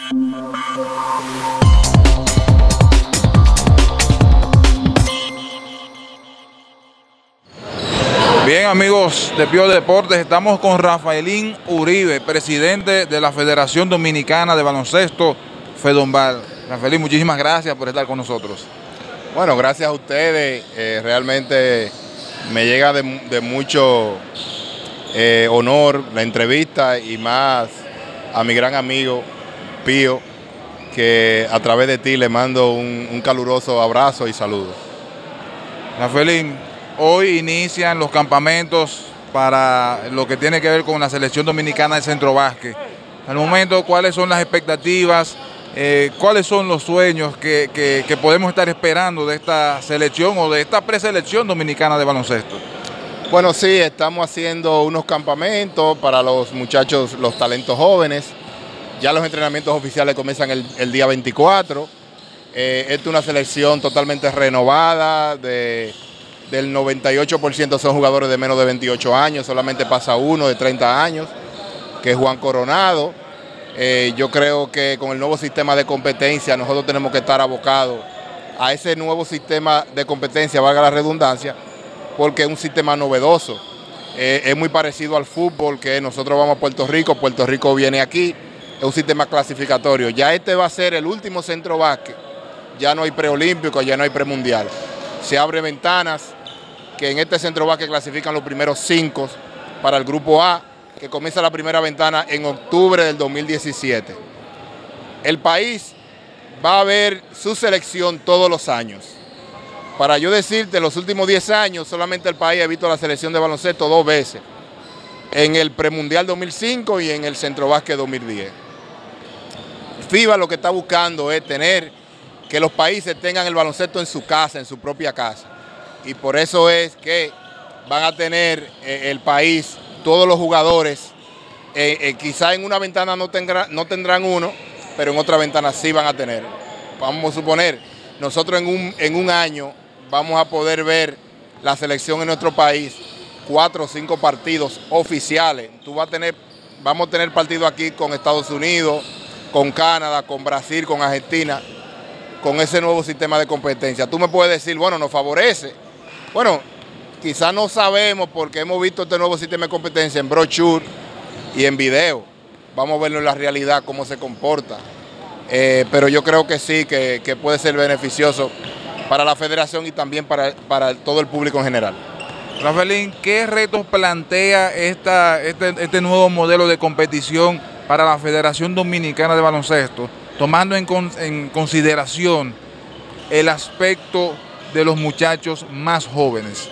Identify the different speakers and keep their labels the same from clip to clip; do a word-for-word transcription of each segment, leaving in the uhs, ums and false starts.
Speaker 1: Bien, amigos de Pío Deportes, estamos con Rafaelín Uribe, presidente de la Federación Dominicana de Baloncesto, FEDOMBAL. Rafaelín, muchísimas gracias por estar con nosotros.
Speaker 2: Bueno, gracias a ustedes, eh, realmente me llega de, de mucho eh, honor la entrevista y más a mi gran amigo Pío, que a través de ti le mando un, un caluroso abrazo y saludo.
Speaker 1: Rafaelín, hoy inician los campamentos para lo que tiene que ver con la selección dominicana de centro básquet. Al momento, ¿cuáles son las expectativas? Eh, ¿Cuáles son los sueños que, que, que podemos estar esperando de esta selección o de esta preselección dominicana de baloncesto?
Speaker 2: Bueno, sí, estamos haciendo unos campamentos para los muchachos, los talentos jóvenes. Ya los entrenamientos oficiales comienzan el, el día veinticuatro. Eh, esta es una selección totalmente renovada, de, del noventa y ocho por ciento son jugadores de menos de veintiocho años, solamente pasa uno de treinta años, que es Juan Coronado. Eh, yo creo que con el nuevo sistema de competencia nosotros tenemos que estar abocados a ese nuevo sistema de competencia, valga la redundancia, porque es un sistema novedoso. Eh, es muy parecido al fútbol, que nosotros vamos a Puerto Rico, Puerto Rico viene aquí, es un sistema clasificatorio. Ya este va a ser el último centro básquet, ya no hay preolímpico, ya no hay premundial. Se abren ventanas, que en este centro básquet clasifican los primeros cinco para el grupo A, que comienza la primera ventana en octubre del dos mil diecisiete. El país va a ver su selección todos los años. Para yo decirte, los últimos diez años solamente el país ha visto la selección de baloncesto dos veces, en el premundial dos mil cinco y en el centro básquet dos mil diez. FIBA lo que está buscando es tener que los países tengan el baloncesto en su casa, en su propia casa. Y por eso es que van a tener eh, el país, todos los jugadores, eh, eh, quizá en una ventana no, tendrá, no tendrán uno, pero en otra ventana sí van a tener. Vamos a suponer, nosotros en un, en un año vamos a poder ver la selección en nuestro país, cuatro o cinco partidos oficiales. Tú vas a tener, vamos a tener partidos aquí con Estados Unidos, con Canadá, con Brasil, con Argentina, con ese nuevo sistema de competencia. Tú me puedes decir, bueno, nos favorece. Bueno, quizás no sabemos porque hemos visto este nuevo sistema de competencia en brochure y en video. Vamos a verlo en la realidad, cómo se comporta. Eh, pero yo creo que sí, que, que puede ser beneficioso para la federación y también para, para todo el público en general.
Speaker 1: Rafaelín, ¿qué retos plantea esta, este, este nuevo modelo de competición para la Federación Dominicana de Baloncesto, tomando en, con, en consideración el aspecto de los muchachos más jóvenes?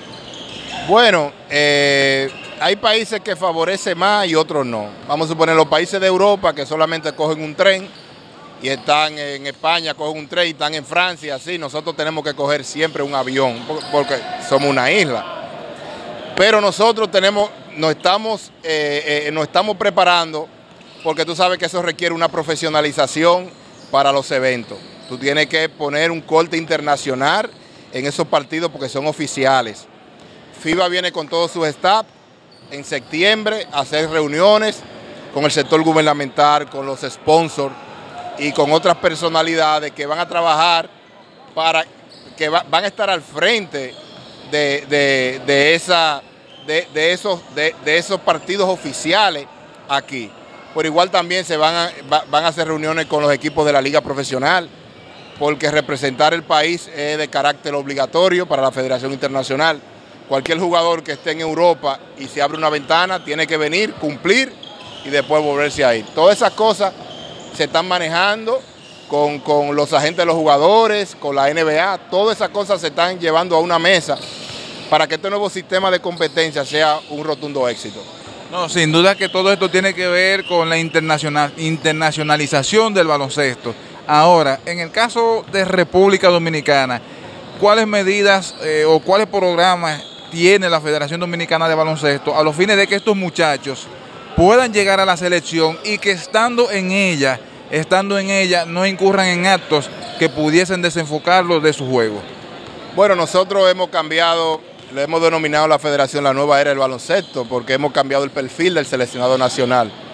Speaker 2: Bueno, eh, hay países que favorecen más y otros no. Vamos a suponer los países de Europa que solamente cogen un tren y están en España, cogen un tren y están en Francia, así. Nosotros tenemos que coger siempre un avión porque somos una isla. Pero nosotros tenemos, nos estamos, eh, eh, nos estamos preparando porque tú sabes que eso requiere una profesionalización para los eventos. Tú tienes que poner un corte internacional en esos partidos porque son oficiales. FIBA viene con todo su staff en septiembre a hacer reuniones con el sector gubernamental, con los sponsors y con otras personalidades que van a trabajar para que va, van a estar al frente de, de, de, esa, de, de, esos, de, de esos partidos oficiales aquí. Por igual también se van a, va, van a hacer reuniones con los equipos de la liga profesional, porque representar el país es de carácter obligatorio para la Federación Internacional. Cualquier jugador que esté en Europa y se abre una ventana tiene que venir, cumplir y después volverse a ir. Todas esas cosas se están manejando con, con los agentes de los jugadores, con la N B A. Todas esas cosas se están llevando a una mesa para que este nuevo sistema de competencia sea un rotundo éxito.
Speaker 1: No, sin duda que todo esto tiene que ver con la internacional, internacionalización del baloncesto. Ahora, en el caso de República Dominicana, ¿cuáles medidas eh, o cuáles programas tiene la Federación Dominicana de Baloncesto a los fines de que estos muchachos puedan llegar a la selección y que estando en ella, estando en ella, no incurran en actos que pudiesen desenfocarlos de su juego?
Speaker 2: Bueno, nosotros hemos cambiado, le hemos denominado a la Federación la nueva era del baloncesto porque hemos cambiado el perfil del seleccionado nacional.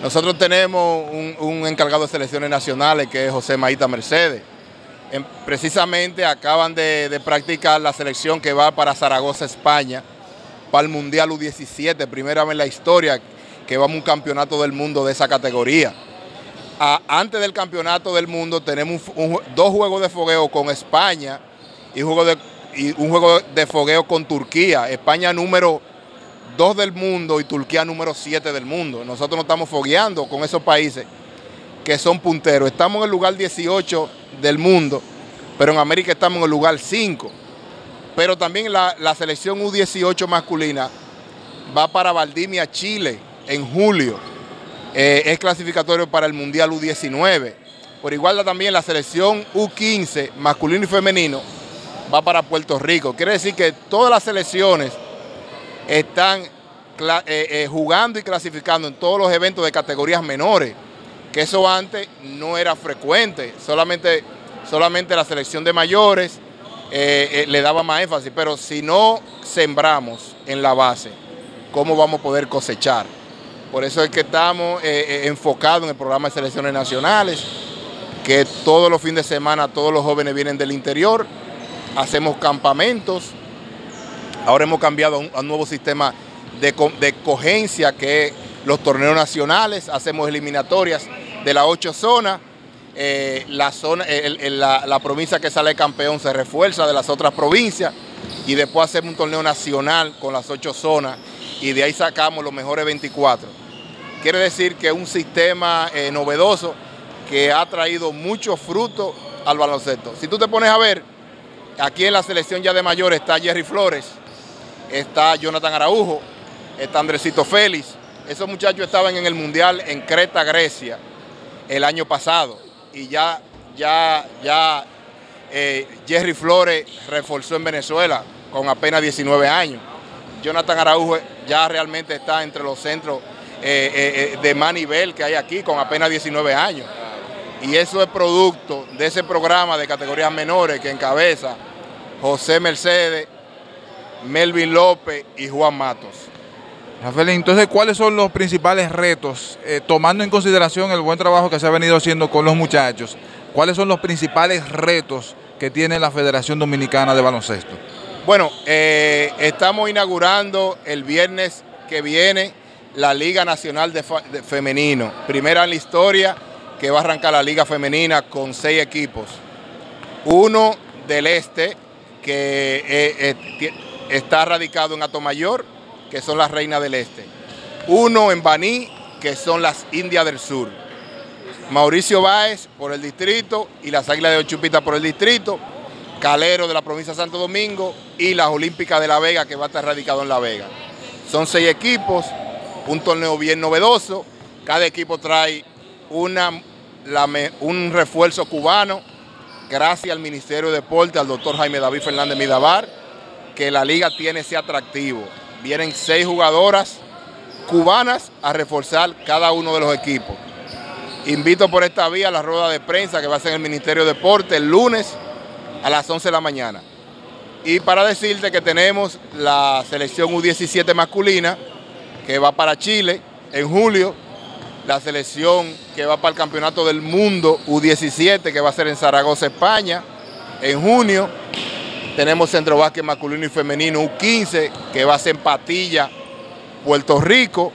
Speaker 2: Nosotros tenemos un, un encargado de selecciones nacionales que es José Maíta Mercedes. En, precisamente acaban de, de practicar la selección que va para Zaragoza, España, para el Mundial U diecisiete, primera vez en la historia que vamos a un campeonato del mundo de esa categoría. A, antes del campeonato del mundo tenemos un, un, dos juegos de fogueo con España y, juego de, y un juego de fogueo con Turquía. España número dos del mundo y Turquía número siete del mundo. Nosotros nos estamos fogueando con esos países que son punteros. Estamos en el lugar dieciocho del mundo, pero en América estamos en el lugar cinco. Pero también la, la selección U dieciocho masculina va para Valdivia, Chile, en julio. Eh, es clasificatorio para el Mundial U diecinueve. Por igual también la selección U quince, masculino y femenino, va para Puerto Rico. Quiere decir que todas las selecciones están eh, eh, jugando y clasificando en todos los eventos de categorías menores, que eso antes no era frecuente, solamente, solamente la selección de mayores eh, eh, le daba más énfasis, pero si no sembramos en la base, ¿cómo vamos a poder cosechar? Por eso es que estamos eh, eh, enfocados en el programa de selecciones nacionales, que todos los fines de semana todos los jóvenes vienen del interior, hacemos campamentos. Ahora hemos cambiado a un, a un nuevo sistema de, de cogencia, que es los torneos nacionales. Hacemos eliminatorias de las ocho zonas. Eh, la, zona, el, el, la, la provincia que sale campeón se refuerza de las otras provincias y después hacemos un torneo nacional con las ocho zonas y de ahí sacamos los mejores veinticuatro. Quiere decir que es un sistema eh, novedoso que ha traído mucho fruto al baloncesto. Si tú te pones a ver, aquí en la selección ya de mayores está Jerry Flores, está Jonathan Araujo, está Andresito Félix. Esos muchachos estaban en el Mundial en Creta, Grecia, el año pasado. Y ya, ya, ya eh, Jerry Flores reforzó en Venezuela con apenas diecinueve años. Jonathan Araujo ya realmente está entre los centros eh, eh, de más nivel que hay aquí con apenas diecinueve años. Y eso es producto de ese programa de categorías menores que encabeza José Mercedes, Melvin López y Juan Matos.
Speaker 1: Rafael, entonces, ¿cuáles son los principales retos, eh, tomando en consideración el buen trabajo que se ha venido haciendo con los muchachos? ¿Cuáles son los principales retos que tiene la Federación Dominicana de Baloncesto?
Speaker 2: Bueno, eh, estamos inaugurando el viernes que viene la Liga Nacional de, de Femenino, primera en la historia que va a arrancar la Liga Femenina con seis equipos. Uno del este, que eh, eh, está radicado en Atomayor, que son las Reinas del Este. Uno en Baní, que son las Indias del Sur. Mauricio Báez por el distrito y las Águilas de Ochupita por el distrito. Calero de la provincia de Santo Domingo y las Olímpicas de La Vega, que va a estar radicado en La Vega. Son seis equipos, un torneo bien novedoso. Cada equipo trae una, la, un refuerzo cubano, gracias al Ministerio de Deporte, al doctor Jaime David Fernández Midabar, que la liga tiene ese atractivo. Vienen seis jugadoras cubanas a reforzar cada uno de los equipos. Invito por esta vía a la rueda de prensa que va a ser en el Ministerio de Deporte el lunes a las once de la mañana. Y para decirte que tenemos la selección U diecisiete masculina que va para Chile en julio, la selección que va para el Campeonato del Mundo U diecisiete que va a ser en Zaragoza, España, en junio. Tenemos centro básquet masculino y femenino U quince, que va a ser en Patilla, Puerto Rico,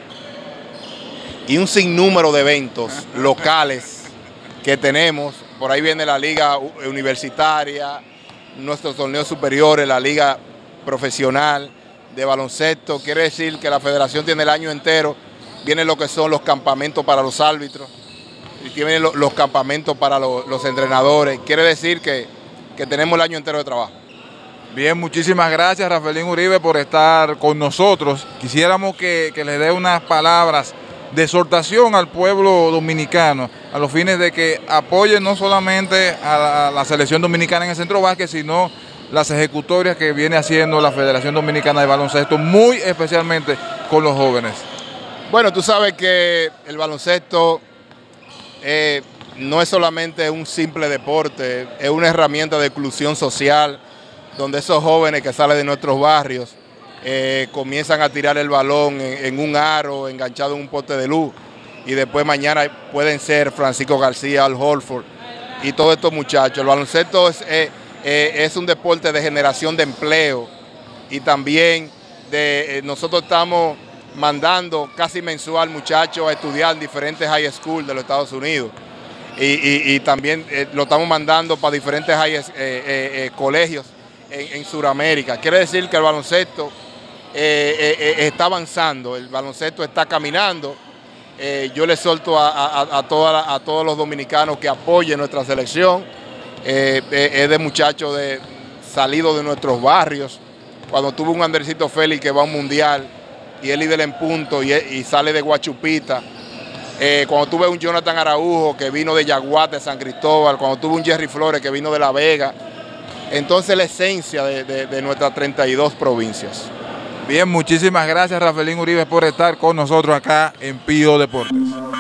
Speaker 2: y un sinnúmero de eventos locales que tenemos. Por ahí viene la liga universitaria, nuestros torneos superiores, la liga profesional de baloncesto. Quiere decir que la federación tiene el año entero. Vienen lo que son los campamentos para los árbitros, y tienen los, los campamentos para los, los entrenadores. Quiere decir que, que tenemos el año entero de trabajo.
Speaker 1: Bien, muchísimas gracias, Rafaelín Uribe, por estar con nosotros. Quisiéramos que, que le dé unas palabras de exhortación al pueblo dominicano, a los fines de que apoyen no solamente a la, a la selección dominicana en el centro básquet, sino las ejecutorias que viene haciendo la Federación Dominicana de Baloncesto, muy especialmente con los jóvenes.
Speaker 2: Bueno, tú sabes que el baloncesto eh, no es solamente un simple deporte, es una herramienta de inclusión social, donde esos jóvenes que salen de nuestros barrios eh, comienzan a tirar el balón en, en un aro, enganchado en un poste de luz, y después mañana pueden ser Francisco García, Al Holford y todos estos muchachos. El baloncesto es, eh, eh, es un deporte de generación de empleo y también de, eh, nosotros estamos mandando casi mensual muchachos a estudiar en diferentes high school de los Estados Unidos y, y, y también eh, lo estamos mandando para diferentes high, eh, eh, eh, colegios en, en Sudamérica. Quiere decir que el baloncesto eh, eh, eh, está avanzando, el baloncesto está caminando. Eh, yo le exhorto a, a, a, toda, a todos los dominicanos que apoyen nuestra selección. Eh, eh, es de muchachos de, salidos de nuestros barrios. Cuando tuve un Andercito Félix que va a un mundial y es líder en punto y, y sale de Guachupita. Eh, cuando tuve un Jonathan Araujo que vino de Yaguate, San Cristóbal. Cuando tuve un Jerry Flores que vino de La Vega. Entonces la esencia de, de, de nuestras treinta y dos provincias.
Speaker 1: Bien, muchísimas gracias Rafaelín Uribe por estar con nosotros acá en Pío Deportes.